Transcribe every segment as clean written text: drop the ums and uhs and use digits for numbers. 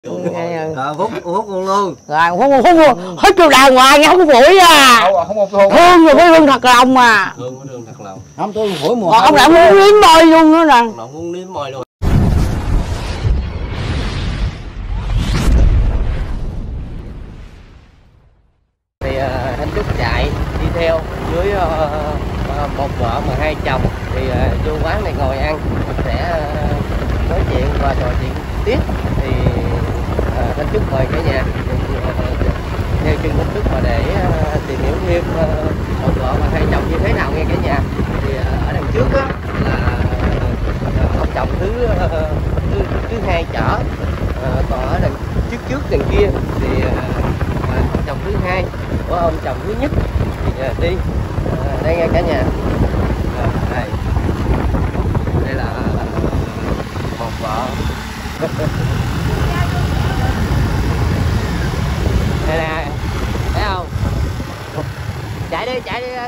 Hút luôn luôn. Rồi hút vô đàng hoàng nha, không có phổi à. Thương rồi với thương thật lòng mà. Thương thật lòng. Không tôi phổi mùa. Ông lại muốn liếm môi luôn nữa nè. Nó muốn liếm môi luôn. Thì anh Trúc chạy đi theo dưới một vợ mà hai chồng thì vô quán này ngồi ăn sẽ nói chuyện và trò chuyện tiếp. Thì anh Trúc mời cả nhà theo chân anh Trúc mà để tìm hiểu thêm một vợ và hai chồng như thế nào nghe cả nhà. Thì ở đằng trước á là ông chồng thứ hai chở, còn ở đằng trước đằng kia thì ông chồng thứ hai của ông chồng thứ nhất thì đi đây nghe cả nhà. Đây là một vợ. Đây nè, thấy không? Chạy đi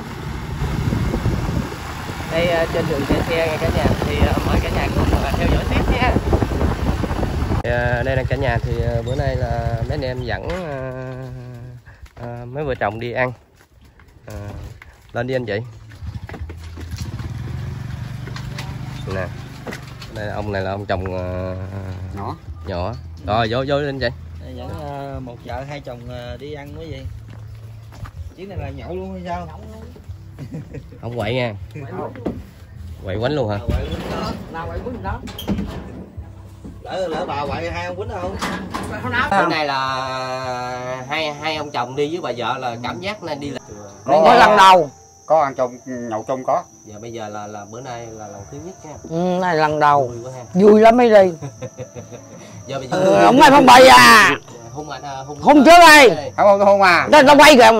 đây trên đường chạy xe nghe cả nhà. Thì mời cả nhà cùng theo dõi tiếp nha. Đây là cả nhà. Thì bữa nay là mấy anh em dẫn mấy vợ chồng đi ăn. Lên đi anh chị. Nè, đây là ông này là ông chồng nhỏ. Rồi vô lên chị. Dẫn một vợ hai chồng đi ăn cái gì? Chuyến này là nhậu luôn hay sao? Không quậy nha. Quậy quánh luôn hả? Nào quậy quýnh đó. Lỡ bà quậy hai ông quýnh không? Hôm nay là hai ông chồng đi với bà vợ là cảm giác nên đi là Có lần đầu. Có ăn chung nhậu chung có. Giờ bây giờ là bữa nay là lần thứ nhất nha. Này lần đầu. Vui quá ha. Vui lắm mới đi. Giờ bây giờ ông này không bày à. Hung trước đi. Không à. Tao quay kìa.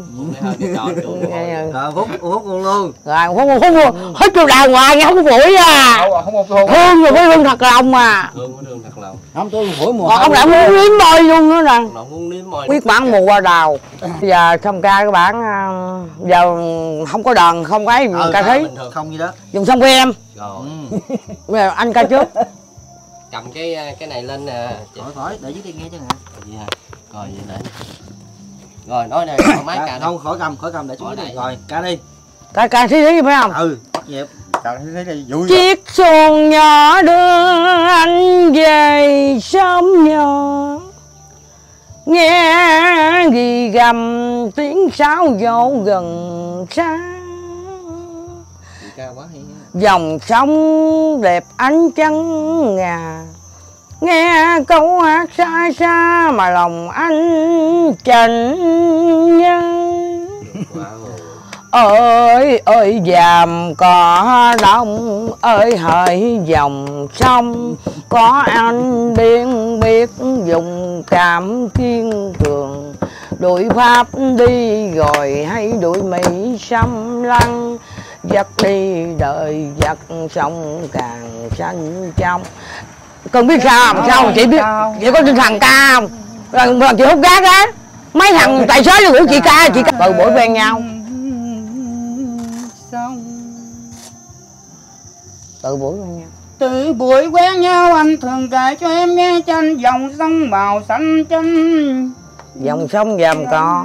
Hút luôn luôn. Rồi hút vô đàng hoàng nha, không có phổi à. Thương rồi với thương thật lòng mà. Thương thật lòng. Không tôi phổi mùa. Ông lại muốn liếm môi luôn nữa nè. Nó muốn liếm môi. Quyết bản mùa qua đào. Bây giờ xong ca các bạn giờ không có đờn không cái ca thí. Không gì đó. Dùng xong với em. Rồi. Bây giờ anh ca trước. Cầm cái này lên nè. Khỏi để dưới đây nghe chứ hả? Rồi vậy để. Rồi nói nè, máy ca. Không khỏi cầm để xuống đây. Rồi ca đi. Ca thí phải không? Ừ, bắt nhịp. Chiếc xuồng nhỏ đưa anh về sớm nhỏ, nghe ghi gầm tiếng sáo dỗ gần xa. Dòng sông đẹp ánh trắng ngà, nghe câu hát xa xa mà lòng anh chạnh nhớ. Ơi ơi dàm có đông, ơi hỡi dòng sông có anh điên biết dùng cảm kiên cường. Đuổi Pháp đi rồi hay đuổi Mỹ xâm lăng, dắt đi đời dắt sông càng xanh trong. Con biết sao không? Sao chị biết? Chị có tin thằng ca không? Lần chị hút gác á, mấy thằng tài xế nó rủ chị ca từ buổi quen nhau. Từ buổi quen nhau. Từ buổi quen nhau anh thường kể cho em nghe tranh dòng sông màu xanh chanh. Dòng sông dàm co.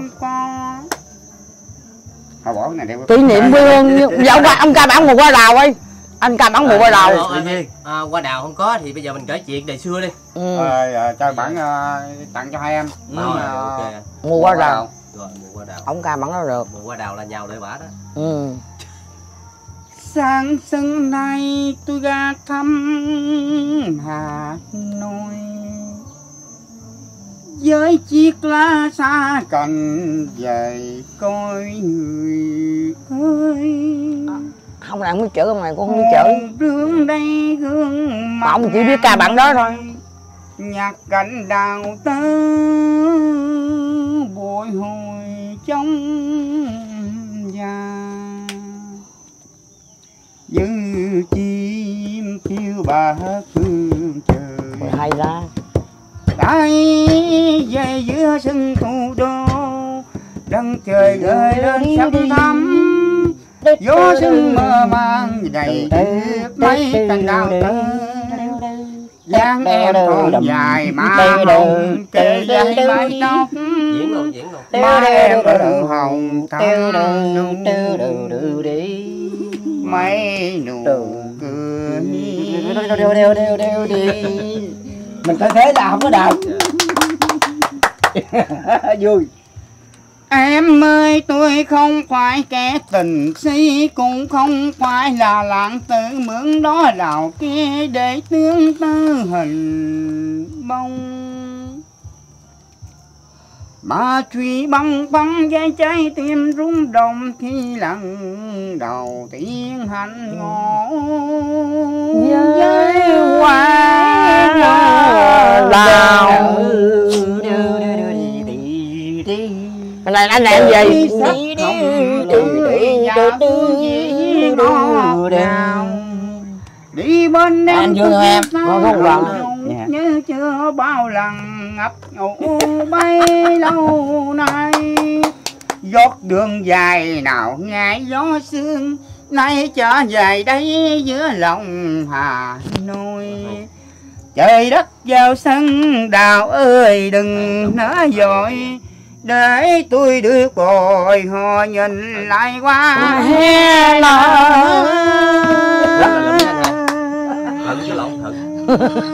Bỏ cái này để kỷ niệm quê hương. Dạ ông ca bản một qua đào ơi. Anh ca bản một qua đào. Qua đào không có thì bây giờ mình kể chuyện đời xưa đi. Cho bản tặng cho hai em. Mùa qua đào. Rồi mùa qua đào. Ông ca bản đó được. Mùa qua đào là nhào đợi bả đó. Sáng sớm nay tôi ra thăm Hà Nội, với chiếc lá xa cành về coi người ơi. Không là không biết chữ, ông này cũng không biết chữ. Rương đây gương mà ông chỉ biết ca bản đó thôi. Nhạc cảnh đào tơ bồi hồi trong nhà, như chim phiêu bạc phương trời. Hay ra Ai về giữa sân thủ đô, đấng trời gửi lên sắc thắm. Gió sương mơ mang đầy tuyết mấy cành đào tơ. dáng em còn dài má hồng kề dây mái tóc Diễn luôn má em hồng thắm mấy nụ cười. Mình phải thế là không có đào. Vui. Em ơi tôi không phải kẻ tình si, cũng không phải là lãng tử mượn đó đào kia để tương tư hình bông. Mà truy băng băng với trái tim rung động khi lần đầu tiếng hành ngõ với hoa đào. Cái này anh làm gì? Đi bên em em không lần nhớ chưa bao lần ngập ngủ bay lâu nay. Giọt đường dài nào ngại gió sương, nay trở về đây giữa lòng Hà Nội. Trời đất vào sân đào ơi đừng nỡ dội, để tôi được bồi hồi nhìn lại qua he Rất là lụm anh hả? Thận chứ lộn thận.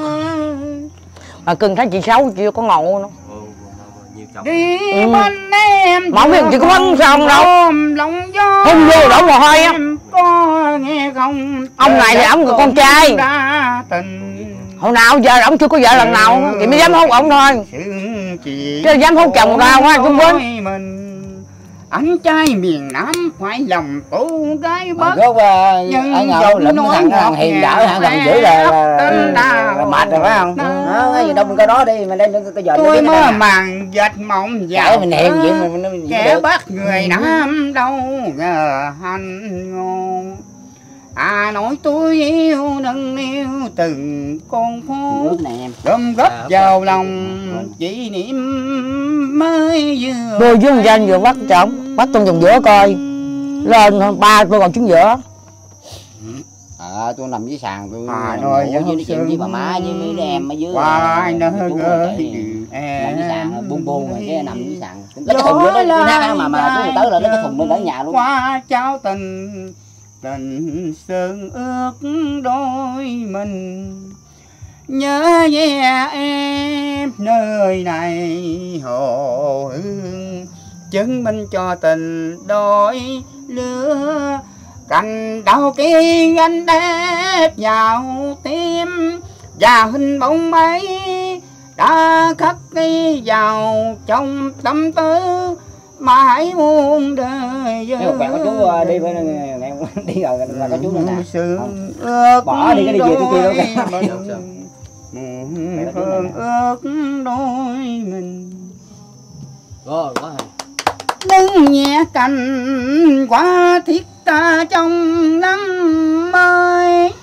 Mà cưng thấy chị Sáu chưa có ngộ nữa. Nhiều chồng. đi bên em. Mà không biết chị có quấn sao không đâu. Lòng gió Không vô đổ mồ hôi á. Có nghe không? Ông này thì ông người con trai. Tình Hồi nào giờ ông chưa có vợ lần nào, chị mới dám hôn ông thôi. Chứ dám hôn chồng ra quá cũng quên. Anh trai miền Nam phải lòng cô gái Bắc. Rốt ở ngầu lụm thằng hiền đỡ thằng dữ là mệt rồi phải không? Cái gì đâu mình coi đó đi, mình lên cái giờ tôi mơ màng dệt mộng dạo mình hiền vậy mình kẻ bắt người Nam đâu ngờ hành ngon. À nói tôi yêu nâng yêu từng con phố, gom góp vào lòng kỷ niệm mới vừa. tôi với ông Danh vừa bắt chồng, bắt trong vòng giữa coi lên ba tôi còn trứng giữa. Tôi nằm dưới sàn tôi rồi với nói chuyện với bà má với mấy em ở dưới nằm dưới sàn buông buông rồi cái nằm dưới sàn lấy cái thùng nữa nó nát mà chú tới là lấy cái thùng lên ở nhà luôn. Qua trao tình tình sơn ước đôi mình, nhớ về em nơi này hồ hương, chứng minh cho tình đôi lứa. Cành đào kia anh đếp vào tim, và hình bóng mấy đã khắc ghi vào trong tâm tư mãi muôn đời. Nếu bạn có chú đi với đi rồi là có chú nữa nè. Bỏ đi cái đi về tôi kia đâu. Ước đôi mình. Rồi quá hay. Đứng nhẹ cành qua thiết ta trong năm mới.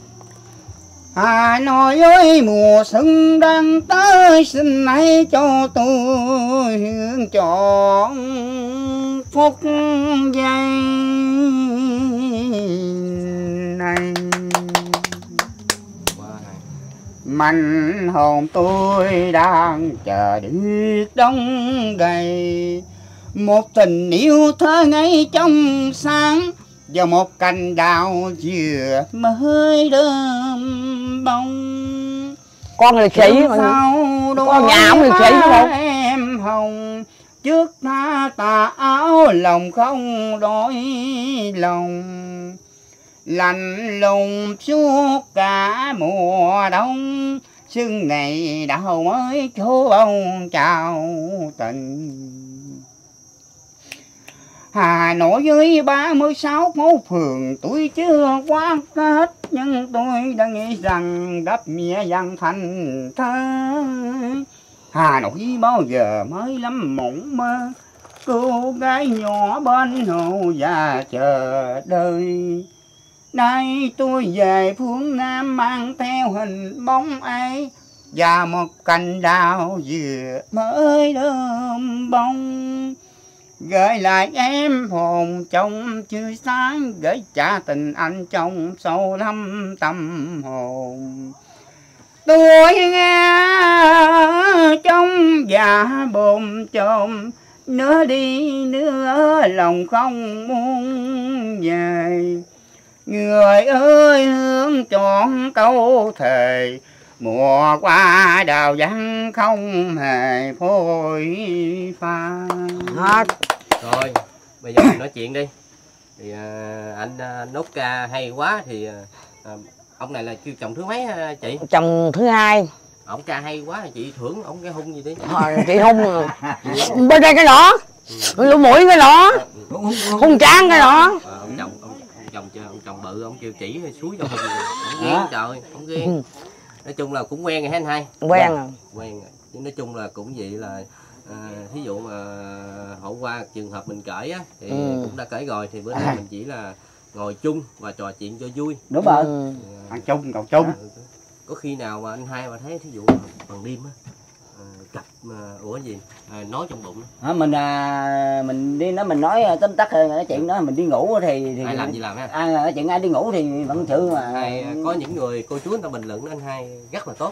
Hà Nội ơi mùa xuân đang tới, xin hãy cho tôi hưởng chọn phút giây này. Mảnh hồn tôi đang chờ được đông đầy, một tình yêu thơ ngây trong sáng, và một cành đào vừa mới đơm bông. Con liệt sĩ mà con nhà ông liệt sĩ đúng không? Em hồng trước tà áo lòng không đổi lòng, lạnh lùng suốt cả mùa đông, sương này đào mới chỗ bông chào tình. Hà Nội với 36 phố phường tôi chưa quan kết, nhưng tôi đã nghĩ rằng đắp mía văn thành thơ. Hà Nội bao giờ mới lắm mộng mơ, cô gái nhỏ bên hồ già chờ đợi. Nay tôi về phương Nam mang theo hình bóng ấy, và một cành đào vừa mới đơm bông. Gửi lại em hồn trong chưa sáng, gửi trả tình anh trong sâu thẳm tâm hồn. tôi nghe trong dạ bồn chồn, nữa đi nữa lòng không muốn về. Người ơi hương chọn câu thề, mùa qua đào vắng không hề phôi pha. Hết. Rồi bây giờ mình nói chuyện đi. Thì anh nốt ca hay quá thì ông này là kêu chồng thứ mấy chị? Chồng thứ hai. Ông ca hay quá chị thưởng ông cái hung gì đi. Chị hung bên đây cái đó, lỗ mũi cái đó, hung trán cái đó. Ông chồng bự ông kêu chỉ suối cho hung. Ông ghen trời, ông ghen. Nói chung là cũng quen rồi hết anh hai. Quen rồi. Quen rồi. Chứ nói chung là cũng vậy là thí dụ mà hôm qua trường hợp mình kể á thì cũng đã kể rồi, thì bữa nay mình chỉ là ngồi chung và trò chuyện cho vui. Đúng rồi. Ăn chung cậu chung. Có khi nào mà anh hai mà thấy thí dụ bằng đêm á cặp ủa gì nói trong bụng mình đi nó mình nói tóm tắt cái chuyện đó, mình đi ngủ thì ai làm gì làm ha. Chuyện ai đi ngủ thì vẫn sự mà có những người cô chú người ta bình luận anh hai rất là tốt.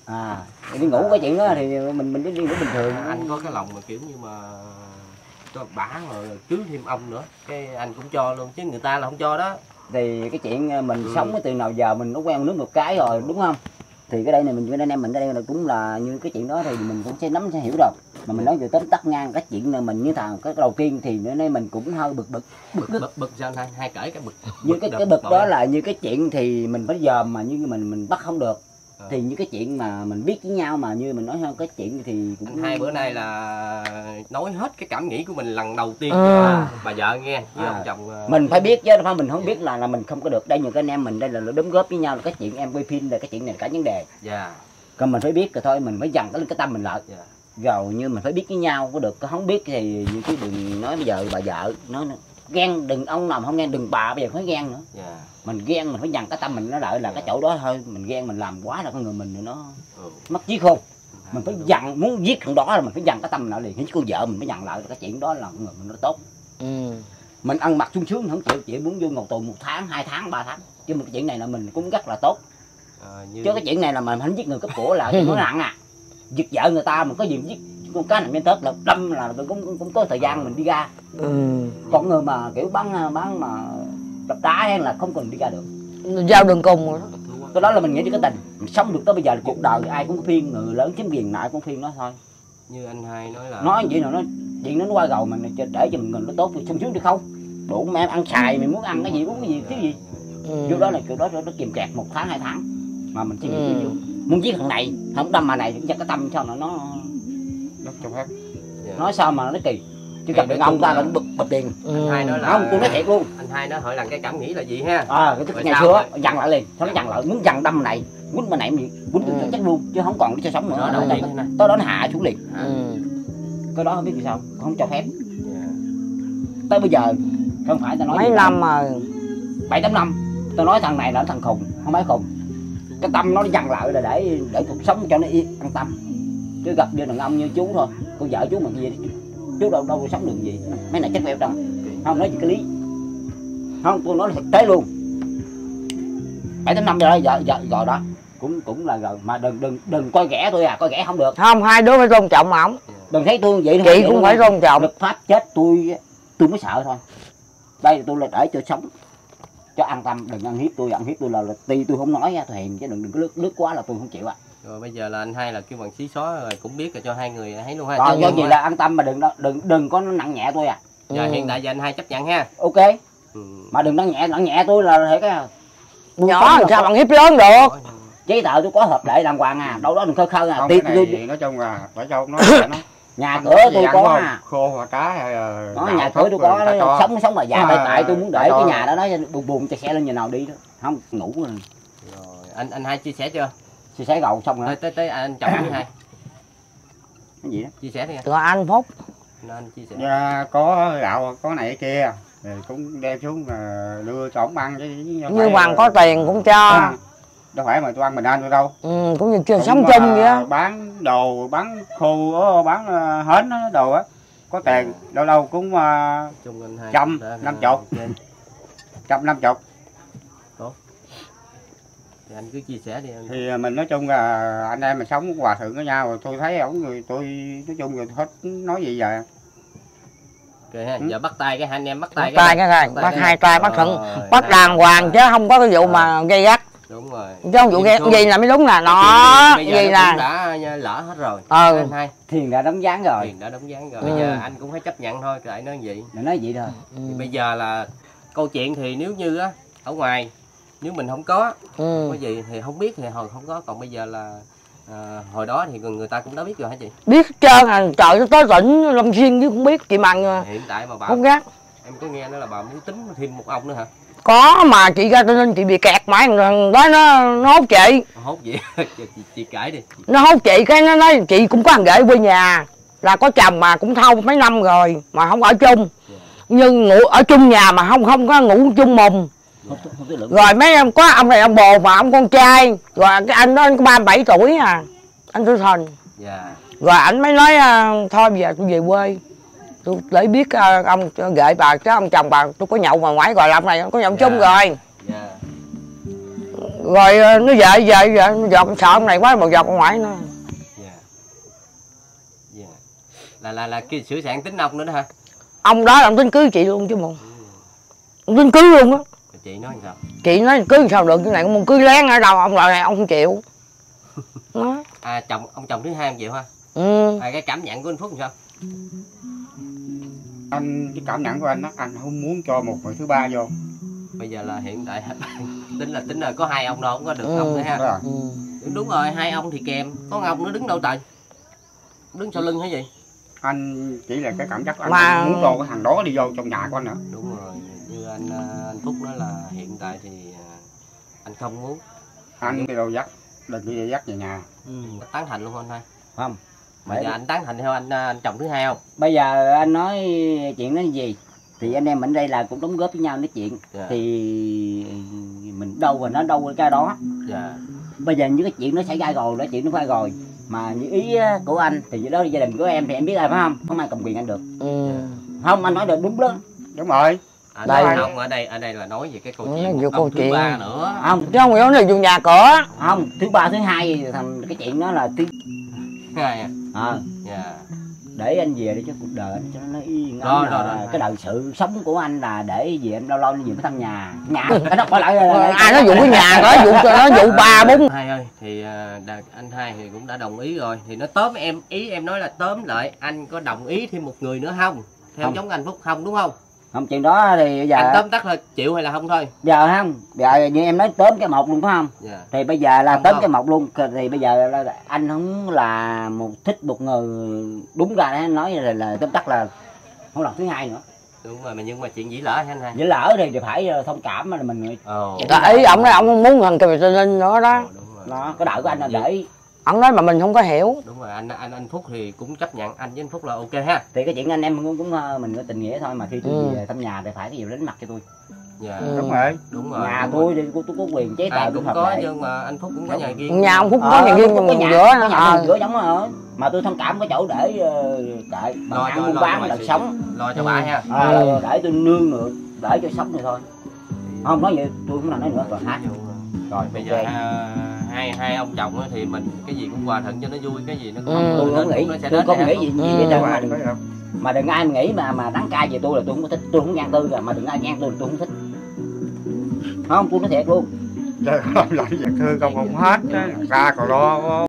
Đi ngủ cái chuyện đó thì mình đi ngủ bình thường. Anh có cái lòng mà kiểu như mà cho bả rồi cưới thêm ông nữa cái anh cũng cho luôn chứ người ta là không cho đó. Thì cái chuyện mình sống từ nào giờ mình nó quen nước một cái rồi đúng không, thì cái đây này mình với anh em mình ở đây là cũng là như cái chuyện đó thì mình cũng sẽ nắm sẽ hiểu rồi, mà mình nói về tóm tắt ngang cái chuyện là mình như thằng cái đầu tiên thì bữa nay mình cũng hơi bực sao anh hai kể cái bực như cái bực đó là như cái chuyện thì mình phải dòm mà như mình bắt không được. Thì như cái chuyện mà mình biết với nhau mà như mình nói hơn cái chuyện thì cũng anh hai bữa nay là nói hết cái cảm nghĩ của mình lần đầu tiên cho bà vợ nghe với ông chồng. Mình phải biết chứ phải mình không biết là mình không có được. Đây những cái anh em mình đây là đóng góp với nhau là cái chuyện em quay phim là cái chuyện này cả vấn đề. Còn mình phải biết rồi thôi, mình phải dằn cái tâm mình lại. Rồi như mình phải biết với nhau có được, có không biết thì như cái đừng nói bây giờ bà vợ nói ghen, đừng ông nào không ghen, đừng bà bây giờ phải ghen nữa. Mình ghen mình phải dằn cái tâm mình nó lại là cái chỗ đó thôi, mình ghen mình làm quá là con người mình nó mất trí khôn. Mình phải dằn, muốn giết thằng đó là mình phải dằn cái tâm mình lại liền. Cái cô vợ mình phải dằn lại cái chuyện đó là con người mình nó tốt. Mình ăn mặc sung sướng không chịu, chỉ muốn vô ngồi tù 1 tháng, 2 tháng, 3 tháng. Chứ một cái chuyện này là mình cũng rất là tốt. Chứ cái chuyện này là mình không giết người cấp của là nó nặng giật vợ người ta mà có gì giết con cá nằm trên tớt là đâm là cũng có thời gian mình đi ra. Còn người mà kiểu bán mà đập đá hay là không cần đi ra được, giao đường cùng rồi đó. Cái đó là mình nghĩ đến cái tình mình sống được tới bây giờ là cuộc đời ai cũng có phiên, người lớn chiếm quyền lại cũng phiên đó thôi. Như anh hai nói là nói vậy nào nó chuyện nó qua gầu mình để cho mình nó tốt thì sung sướng được không, đủ mà em ăn xài mình muốn ăn cái gì uống cái gì thiếu gì vô đó là kiểu đó nó kìm kẹt 1 tháng 2 tháng mà mình chỉ nghĩ muốn giết thằng này không đâm mà này cũng chắc cái tâm sao nó cho phép. nói sao mà nó kỳ chứ gặp được ông ta là bực tiền. Anh hai nói là không tôi nói thiệt luôn, anh hai nói hỏi là cái cảm nghĩ là gì ha. Cái ngày xưa dằn lại liền, sao nó dằn lại muốn dằn đâm này quýnh bên này quýnh được chắc luôn chứ không còn cho sống nữa. Tới đó nó hạ xuống liền. Cái đó không biết vì sao không cho phép. Tới bây giờ không phải tao nói mấy năm rồi 7-8 năm tao nói thằng này là thằng khùng không phải khùng, cái tâm nó dằn lại là để cuộc sống cho nó yên an tâm. Chứ gặp như đàn ông như chú thôi, con vợ chú mà cái gì chú đâu sống được gì, mấy này chắc vẹo đâu không nói gì cái lý không, tôi nói là thực tế luôn. 7-8 năm rồi đó đó cũng là rồi mà đừng coi ghẻ tôi coi ghẻ không được. Không, hai đứa phải tôn trọng ổng. Đừng thấy tôi vậy chị cũng phải tôn trọng. Luật pháp chết tôi mới sợ thôi. Đây tôi là để cho sống cho an tâm, đừng ăn hiếp tôi là tuy tôi không nói tôi hiền chứ đừng có lướt quá là tôi không chịu. Rồi bây giờ là anh hai là kêu bằng xí xóa rồi cũng biết rồi cho hai người thấy luôn ha. Còn do gì là an tâm mà đừng có nặng nhẹ tôi Giờ hiện tại giờ anh hai chấp nhận ha. Ok. Mà đừng nặng nhẹ tôi là thấy cái nhỏ làm sao bằng hiếp lớn được. Giấy tờ tôi có hợp lệ đàng hoàng đâu đó đừng khơi không, cái này nói chung là phải cho nó nhà cửa tôi có khô hoặc trái nhà cửa tôi có sống mà già tại tôi muốn để cái nhà đó nó buồn cho xe lên nhà nào đi đó không ngủ rồi. Anh hai chia sẻ chưa? Chia sẻ gầu xong rồi tới anh chồng thứ hai cái gì đó chia sẻ đi rồi anh Phúc nên chia sẻ. Có gạo có này kia rồi cũng đem xuống đưa cho ổng ăn chứ như bằng có tiền cũng cho. Đâu phải mà tôi ăn mình ăn tôi đâu. Cũng như chưa sống chung vậy á. Bán đồ bán khô bán hến đồ á có tiền lâu lâu cũng 150 150. Thì anh cứ chia sẻ đi anh. Thì mình nói chung là anh em mình sống hòa thuận với nhau, rồi tôi thấy ổng người tôi nói chung là hết nói gì vậy. Okay, ha. Giờ bắt tay cái hai anh em bắt tay cái này bắt hai tay bắt thuận bắt đàng hoàng chứ không có cái vụ mà gây gắt. Đúng rồi. Chứ không vụ gây gì là mới đúng nè, nó gì là đã lỡ hết rồi. Anh hai Thiền đã đóng dáng rồi. Thiền đã đóng dáng rồi. Bây giờ anh cũng phải chấp nhận thôi, kệ nói vậy. Nói vậy thôi. Thì bây giờ là câu chuyện thì nếu như á ở ngoài nếu mình không có cái gì thì không biết thì hồi không có, còn bây giờ là hồi đó thì người ta cũng đã biết rồi hả chị? Biết hết trơn à, trời nó tới tỉnh Long Xuyên chứ không biết chị Mằng. Hiện tại mà bà không gắt. Em có nghe nói là bà muốn tính thêm một ông nữa hả? Có mà chị ra tên nên chị bị kẹt mãi thằng đó nó hốt chị. Hốt gì? chị kể đi. Nó hốt chị cái nó nói chị cũng có thằng rể quê nhà là có chồng mà cũng thâu mấy năm rồi mà không ở chung. Nhưng ngủ ở chung nhà mà không có ngủ chung mùng. Rồi mấy em có ông này ông bồ mà ông con trai, rồi cái anh đó anh có 37 tuổi à, anh Tư Thành. Rồi ảnh mới nói thôi bây giờ tôi về quê tôi để biết ông gợi bà chứ ông chồng bà tôi có nhậu mà ngoại gọi là ông này có nhậu chung rồi. Rồi nó về giọt sợ ông này quá mà giọt ông ngoại nữa. Là cái sửa soạn tính ông nữa đó hả? Ông đó là ông tính cưới chị luôn chứ mùng. Ông tính cưới luôn á. Chị nói sao? Chị nói cưới sao được, cái này ông cưới lén ở đâu, ông loại này ông không chịu. Đó. Ông chồng thứ hai không chịu ha? Cái cảm nhận của anh Phúc làm sao? Anh cái cảm nhận của anh đó, anh không muốn cho một người thứ ba vô. Bây giờ là hiện tại tính là có hai ông đâu, không có được ông nữa ha. Đúng rồi, hai ông thì kèm, có ông nữa đứng đâu trời? Đứng sau lưng hay gì? Anh chỉ là cái cảm giác anh mà... muốn cho cái thằng đó đi vô trong nhà của anh nữa. Đúng rồi, như anh Phúc nói là hiện tại thì anh không muốn. Anh đi đâu dắt, đừng đi dắt về nhà. Tán thành luôn anh thôi. Không. Bây giờ anh tán thành theo anh chồng thứ hai không? Bây giờ anh nói chuyện nó gì thì anh em mình đây là cũng đóng góp với nhau nói chuyện. Thì mình đâu và nó đâu cái đó. Bây giờ những cái chuyện nó xảy ra rồi, đó chuyện nó phải rồi. Mà như ý của anh thì đó là gia đình của em thì em biết ai phải không? Không ai cầm quyền anh được. Không, anh nói được đúng đó. Đúng rồi. Đây không, ở đây là nói về cái câu chuyện câu thứ ba nữa. Không, chứ không có nói về nhà cửa. Không, thứ ba thứ hai thành cái chuyện đó là thứ hai để anh về để cho cuộc đời anh cho nó yên ổn. Cái đời sự sống của anh là để về em lâu lâu về cái thăm nhà nó bỏ lại ai nói vụ cái nhà nó vụ 3 4. Hai ơi thì anh hai thì cũng đã đồng ý rồi thì nó tóm em, ý em nói là tóm lại anh có đồng ý thêm một người nữa không theo giống anh Phúc không, đúng không? Không, chuyện đó thì bây giờ anh tóm tắt là chịu hay là không thôi? Giờ không, giờ như em nói tóm cái một luôn phải không? Thì bây giờ là tóm cái một luôn thì bây giờ là anh không là thích một người đúng ra nói là tóm tắt là không lần thứ hai nữa. Đúng rồi, nhưng mà chuyện dĩ lỡ hay anh hai? Dĩ lỡ thì phải thông cảm mà mình. Ý ổng nói ổng không muốn thằng Kevin Linh nữa đó. Nó cái đợi của anh là để ổng nói mà mình không có hiểu. Đúng rồi, anh Phúc thì cũng chấp nhận anh với anh Phúc là ok ha. Thì cái chuyện anh em cũng mình có tình nghĩa thôi, mà khi tôi về thăm nhà thì phải cái gì đánh mặt cho tôi. Đúng rồi. Đúng rồi. Nhà tôi thì tôi có quyền chế tài cũng có, nhưng mà anh Phúc cũng có nhà riêng. Nhà ông Phúc có nhà riêng còn nhà giữa giống ở. Mà tôi thông cảm cái chỗ để đợi bằng ăn buôn bán đời sống. Lo cho bà ha. Để tôi nương nữa, để cho sống này thôi. Không nói vậy, tôi không làm nói nữa rồi hả? Rồi bây giờ hai ông chồng thì mình cái gì cũng hòa thuận cho nó vui, cái gì nó cũng tôi không nghĩ, tôi không nghĩ gì vậy đâu mà đừng ai nghĩ mà đắng cay về tôi là tôi không có thích, tôi không ngang tư rồi, mà đừng ai ngang tôi là tôi không thích. Không, tôi nói thiệt luôn. Làm gì thương không hết, ra còn lo.